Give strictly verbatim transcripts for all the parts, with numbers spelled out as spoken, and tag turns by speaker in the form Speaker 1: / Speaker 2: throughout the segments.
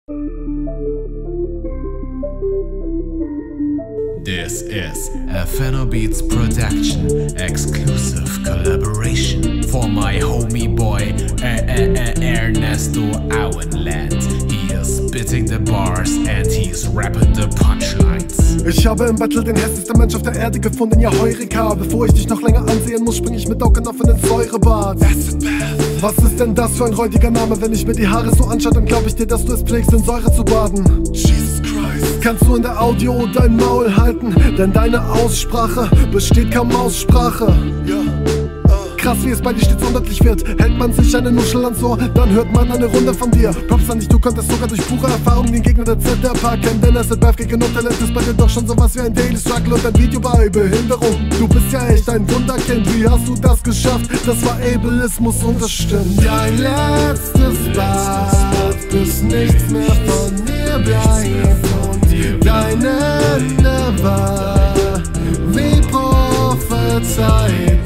Speaker 1: This is a Fänno Beatz production, exclusive collaboration for my homie boy er er er Ernesto Auenland. He is spitting the bars and he's rapping the punchlines.
Speaker 2: Ich habe im Battle den hässlichsten Mensch auf der Erde gefunden, ja Heureka. Bevor ich dich noch länger ansehen muss, spring ich mit Augen offen ins Säurebad. Acid Bath. Was ist denn das für ein räudiger Name? Wenn ich mir die Haare so anschaue, dann glaub ich dir, dass du es pflegst, in Säure zu baden. Jesus Christ. Kannst du in der Audio dein Maul halten? Denn deine Aussprache besteht kaum Aussprache. Ja. Krass, wie es bei dir stets undeutlich wird. Hält man sich eine Nuschel ans Ohr, dann hört man eine Runde von dir. Props an dich, du konntest sogar durch pure Erfahrung den Gegner der Z R packen. Denn Acid Bath gegen Talent ist bei dir doch schon sowas wie ein Daily Struggle und ein Video bei Behinderung. Du bist ja echt ein Wunderkind, wie hast du das geschafft? Das war Ableismus und das stimmt. Dein letztes Bad, bis nichts mehr von mir bleibt. Dein Ende war wie prophezeit.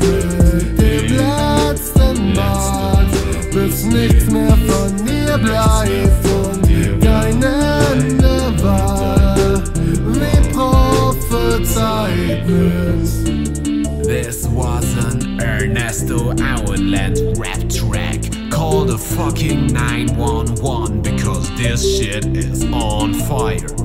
Speaker 2: Bis nichts mehr von mir bleibt und dein Ende war wie prophezeit ist.
Speaker 1: This was an Ernesto Auenland rap track. Call the fucking nine one one because this shit is on fire.